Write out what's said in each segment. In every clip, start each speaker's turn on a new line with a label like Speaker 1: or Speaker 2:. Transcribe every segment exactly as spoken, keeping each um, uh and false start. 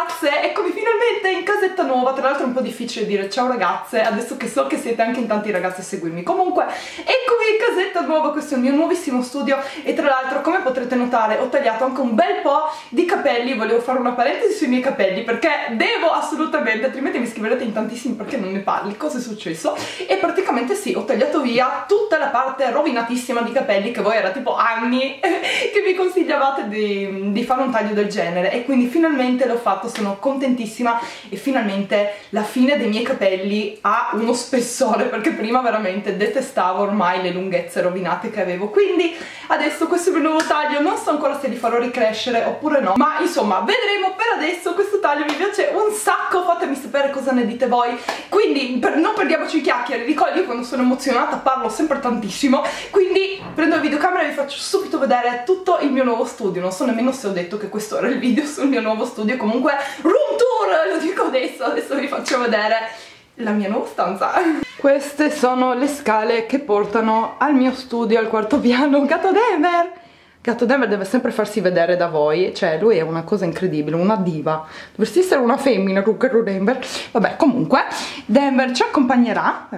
Speaker 1: ragazze, eccomi finalmente in casetta nuova. Tra l'altro è un po' difficile dire ciao ragazze, adesso che so che siete anche in tanti ragazzi a seguirmi. Comunque, eccomi in casetta nuova, questo è il mio nuovissimo studio. E tra l'altro, come potrete notare, ho tagliato anche un bel po' di capelli. Volevo fare una parentesi sui miei capelli, perché devo assolutamente, altrimenti mi scriverete in tantissimi perché non ne parli, cosa è successo. E praticamente sì, ho tagliato via tutta la parte rovinatissima di capelli, che voi era tipo anni che vi consigliavate di, di fare un taglio del genere. E quindi finalmente l'ho fatto, sono contentissima. E finalmente la fine dei miei capelli ha uno spessore, perché prima veramente detestavo ormai le lunghezze rovinate che avevo. Quindi adesso questo è il mio nuovo taglio, non so ancora se li farò ricrescere oppure no, ma insomma vedremo. Per adesso questo taglio mi piace un sacco, fatemi sapere cosa ne dite voi. Quindi per, non perdiamoci chiacchiere, ricordo io quando sono emozionata parlo sempre tantissimo, quindi prendo la videocamera e vi faccio subito vedere tutto il mio nuovo studio. Non so nemmeno se ho detto che questo era il video sul mio nuovo studio, comunque room tour, lo dico adesso, adesso vi faccio vedere la mia nuova stanza. Queste sono le scale che portano al mio studio, al quarto piano. Gatto Denver! Gatto Denver deve sempre farsi vedere da voi, cioè lui è una cosa incredibile, una diva. Dovresti essere una femmina, Gatto Denver. Vabbè, comunque, Denver ci accompagnerà.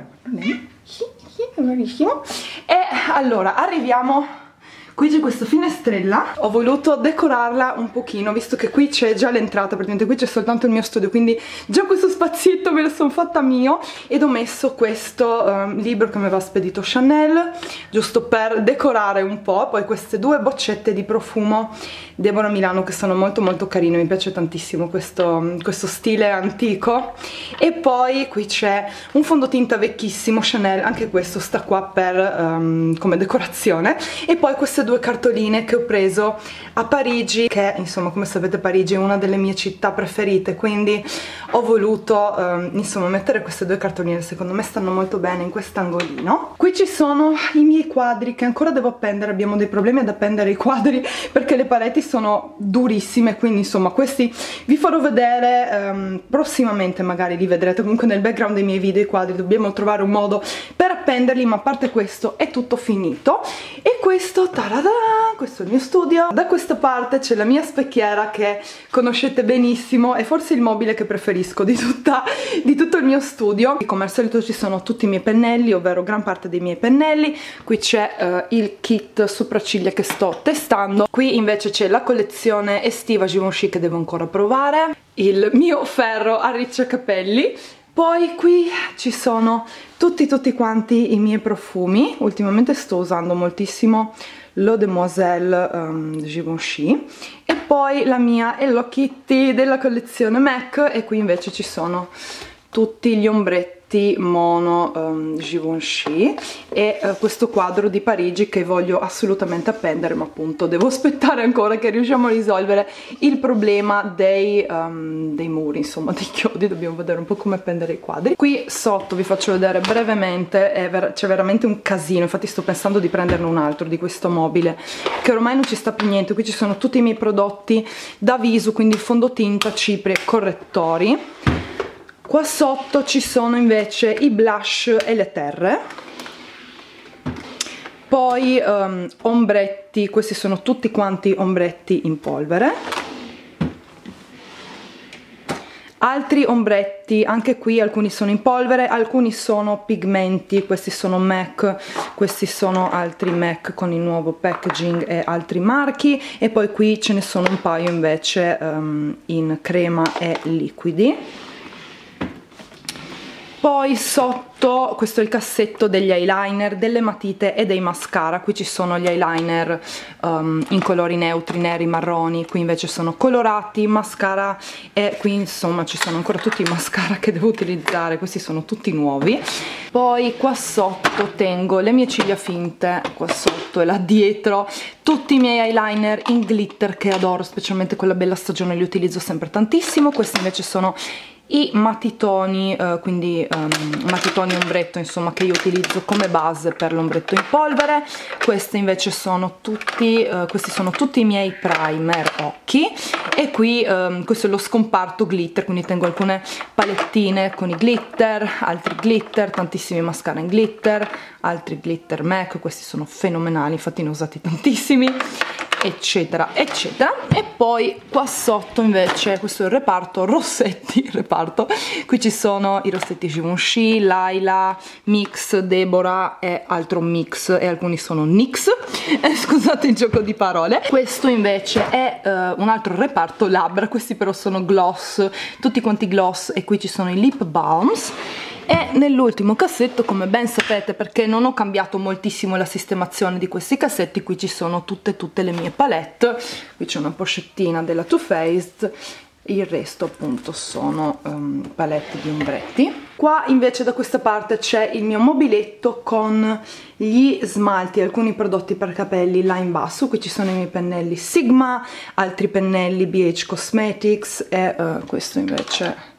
Speaker 1: Bravissimo. E allora, arriviamo... Qui c'è questa finestrella, ho voluto decorarla un pochino, visto che qui c'è già l'entrata, praticamente qui c'è soltanto il mio studio, quindi già questo spazietto me lo sono fatta mio. Ed ho messo questo um, libro che mi aveva spedito Chanel, giusto per decorare un po'. Poi queste due boccette di profumo Deborah Milano, che sono molto molto carine, mi piace tantissimo questo, questo stile antico. E poi qui c'è un fondotinta vecchissimo Chanel, anche questo sta qua per um, come decorazione. E poi queste due cartoline che ho preso a Parigi, che insomma come sapete Parigi è una delle mie città preferite, quindi ho voluto um, insomma mettere queste due cartoline, secondo me stanno molto bene in quest'angolino. Qui ci sono i miei quadri che ancora devo appendere, abbiamo dei problemi ad appendere i quadri perché le pareti sono durissime, quindi insomma questi vi farò vedere um, prossimamente, magari li vedrete comunque nel background dei miei video. I quadri dobbiamo trovare un modo per appenderli, ma a parte questo è tutto finito. E questo, tarada, questo è il mio studio. Da questa parte c'è la mia specchiera che conoscete benissimo, è forse il mobile che preferisco di, tutta, di tutto il mio studio. Come al solito ci sono tutti i miei pennelli, ovvero gran parte dei miei pennelli. Qui c'è uh, il kit sopracciglia che sto testando. Qui invece c'è la collezione estiva Givenchy che devo ancora provare, il mio ferro arricciacapelli. Poi qui ci sono tutti tutti quanti i miei profumi. Ultimamente sto usando moltissimo l'Eau de Demoiselle um, Givenchy. E poi la mia Hello Kitty della collezione M A C. E qui invece ci sono tutti gli ombretti mono um, Givenchy. E uh, questo quadro di Parigi che voglio assolutamente appendere, ma appunto devo aspettare ancora che riusciamo a risolvere il problema dei, um, dei muri, insomma dei chiodi. Dobbiamo vedere un po' come appendere i quadri. Qui sotto vi faccio vedere brevemente, ver c'è veramente un casino, infatti sto pensando di prenderne un altro di questo mobile che ormai non ci sta più niente. Qui ci sono tutti i miei prodotti da viso, quindi fondotinta, cipri e correttori. Qua sotto ci sono invece i blush e le terre. Poi um, ombretti, questi sono tutti quanti ombretti in polvere. Altri ombretti, anche qui alcuni sono in polvere, alcuni sono pigmenti, questi sono M A C, questi sono altri M A C con il nuovo packaging e altri marchi. E poi qui ce ne sono un paio invece um, in crema e liquidi. Poi sotto, questo è il cassetto degli eyeliner, delle matite e dei mascara. Qui ci sono gli eyeliner um, in colori neutri, neri, marroni. Qui invece sono colorati, mascara. E qui insomma ci sono ancora tutti i mascara che devo utilizzare. Questi sono tutti nuovi. Poi qua sotto tengo le mie ciglia finte, qua sotto e là dietro tutti i miei eyeliner in glitter che adoro, specialmente con la bella stagione li utilizzo sempre tantissimo. Questi invece sono i matitoni, uh, quindi um, matitoni ombretto, insomma, che io utilizzo come base per l'ombretto in polvere. Questi invece sono tutti, uh, questi sono tutti i miei primer occhi. E qui um, questo è lo scomparto glitter, quindi tengo alcune palettine con i glitter, altri glitter, tantissimi mascara in glitter, altri glitter M A C, questi sono fenomenali, infatti ne ho usati tantissimi. eccetera eccetera. E poi qua sotto invece questo è il reparto rossetti, il reparto, qui ci sono i rossetti Givenchy, Laila, Mix, Deborah e altro Mix, e alcuni sono Nix, eh, scusate il gioco di parole. Questo invece è uh, un altro reparto labbra, questi però sono gloss, tutti quanti gloss, e qui ci sono i lip balms. E nell'ultimo cassetto, come ben sapete, perché non ho cambiato moltissimo la sistemazione di questi cassetti, qui ci sono tutte tutte le mie palette. Qui c'è una pochettina della Too Faced, il resto appunto sono um, palette di ombretti. Qua invece da questa parte c'è il mio mobiletto con gli smalti, alcuni prodotti per capelli là in basso. Qui ci sono i miei pennelli Sigma, altri pennelli B H Cosmetics e uh, questo invece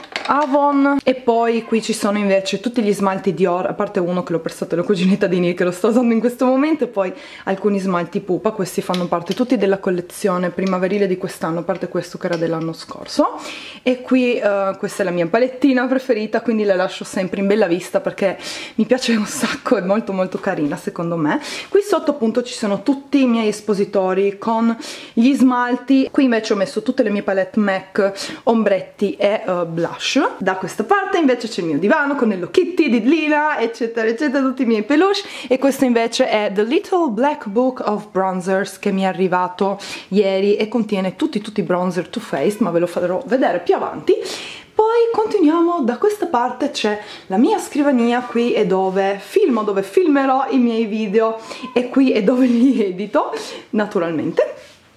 Speaker 1: Avon. E poi qui ci sono invece tutti gli smalti Dior, a parte uno che l'ho prestato alla cuginetta di Nick che lo sto usando in questo momento, e poi alcuni smalti Pupa. Questi fanno parte tutti della collezione primaverile di quest'anno, a parte questo che era dell'anno scorso. E qui uh, questa è la mia palettina preferita, quindi la lascio sempre in bella vista perché mi piace un sacco, è molto molto carina secondo me. Qui sotto appunto ci sono tutti i miei espositori con gli smalti. Qui invece ho messo tutte le mie palette MAC, ombretti e uh, blush. Da questa parte invece c'è il mio divano con Hello Kitty di Lina, eccetera eccetera, tutti i miei peluche. E questo invece è The Little Black Book of Bronzers, che mi è arrivato ieri e contiene tutti tutti i bronzer Too Faced, ma ve lo farò vedere più avanti. Poi continuiamo, da questa parte c'è la mia scrivania, qui è dove filmo, dove filmerò i miei video, e qui è dove li edito naturalmente.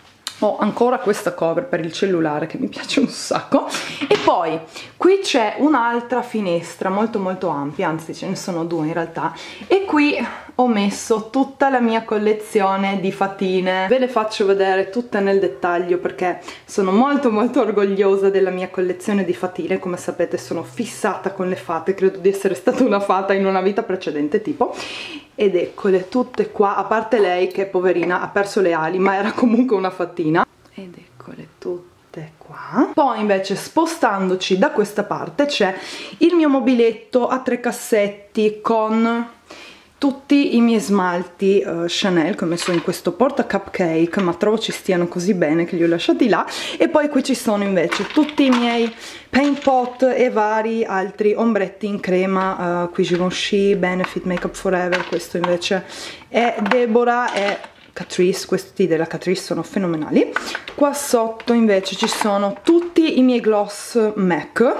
Speaker 1: Ho ancora questa cover per il cellulare che mi piace un sacco. E poi qui c'è un'altra finestra molto molto ampia, anzi ce ne sono due in realtà, e qui ho messo tutta la mia collezione di fatine. Ve le faccio vedere tutte nel dettaglio perché sono molto molto orgogliosa della mia collezione di fatine. Come sapete sono fissata con le fate, credo di essere stata una fata in una vita precedente tipo. Ed eccole tutte qua, a parte lei che poverina ha perso le ali, ma era comunque una fattina. Ed eccole tutte qua. Poi invece spostandoci da questa parte c'è il mio mobiletto a tre cassetti con tutti i miei smalti uh, Chanel che ho messo in questo porta cupcake, ma trovo ci stiano così bene che li ho lasciati là. E poi qui ci sono invece tutti i miei paint pot e vari altri ombretti in crema, uh, qui Givenchy, Benefit, Makeup Forever, questo invece è Deborah e Catrice, questi della Catrice sono fenomenali. Qua sotto invece ci sono tutti i miei gloss MAC,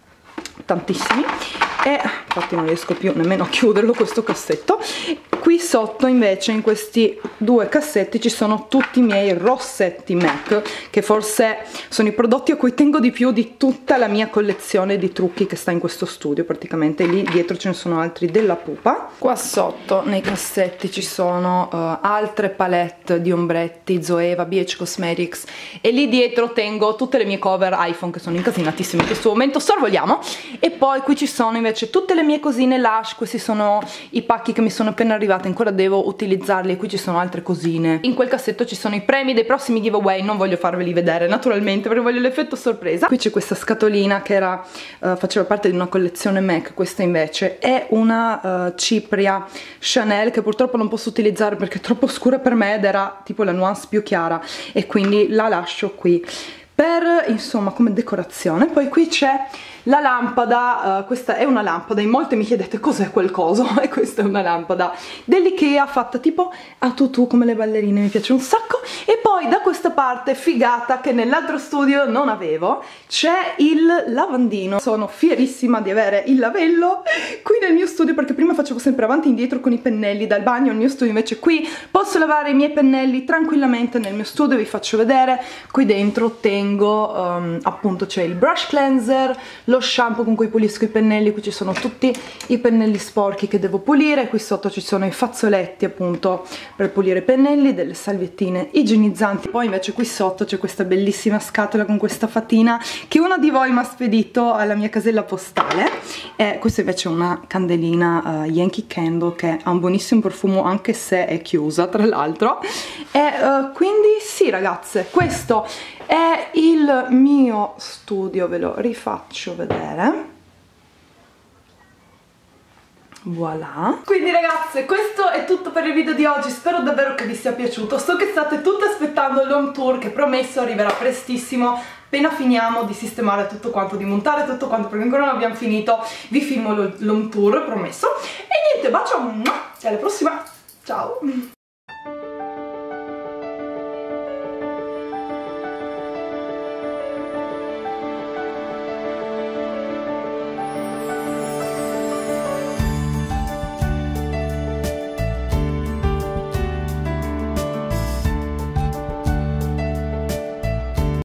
Speaker 1: tantissimi, e infatti non riesco più nemmeno a chiuderlo questo cassetto. Qui sotto invece in questi due cassetti ci sono tutti i miei rossetti MAC, che forse sono i prodotti a cui tengo di più di tutta la mia collezione di trucchi che sta in questo studio praticamente. Lì dietro ce ne sono altri della Pupa. Qua sotto nei cassetti ci sono uh, altre palette di ombretti Zoeva, B H Cosmetics, e lì dietro tengo tutte le mie cover iPhone che sono incasinatissime in questo momento, sorvoliamo. E poi qui ci sono invece tutte le mie cosine Lush, questi sono i pacchi che mi sono appena arrivati, ancora devo utilizzarli, e qui ci sono altre cosine. In quel cassetto ci sono i premi dei prossimi giveaway, non voglio farveli vedere naturalmente perché voglio l'effetto sorpresa. Qui c'è questa scatolina che era, uh, faceva parte di una collezione MAC, questa invece è una uh, cipria Chanel che purtroppo non posso utilizzare perché è troppo scura per me ed era tipo la nuance più chiara, e quindi la lascio qui per, insomma, come decorazione. Poi qui c'è la lampada, uh, questa è una lampada, in molte mi chiedete cos'è quel coso, e questa è una lampada dell'Ikea fatta tipo a tutù come le ballerine, mi piace un sacco. E poi da questa parte, figata che nell'altro studio non avevo, c'è il lavandino. Sono fierissima di avere il lavello qui nel mio studio perché prima facevo sempre avanti e indietro con i pennelli dal bagno al mio studio, invece qui posso lavare i miei pennelli tranquillamente nel mio studio. Vi faccio vedere, qui dentro tengo um, appunto c'è il brush cleanser, lo shampoo con cui pulisco i pennelli, qui ci sono tutti i pennelli sporchi che devo pulire, qui sotto ci sono i fazzoletti appunto per pulire i pennelli, delle salviettine igienizzanti. Poi invece qui sotto c'è questa bellissima scatola con questa fatina che uno di voi mi ha spedito alla mia casella postale, e questa invece è una candelina uh, Yankee Candle che ha un buonissimo profumo anche se è chiusa tra l'altro. E uh, quindi sì ragazze, questo è il mio studio, ve lo rifaccio vedere. Voilà. Quindi ragazze, questo è tutto per il video di oggi, spero davvero che vi sia piaciuto. So che state tutte aspettando l'home tour, che promesso arriverà prestissimo. Appena finiamo di sistemare tutto quanto, di montare tutto quanto, perché ancora non abbiamo finito, vi filmo l'home tour, promesso. E niente, bacio e alla prossima, ciao!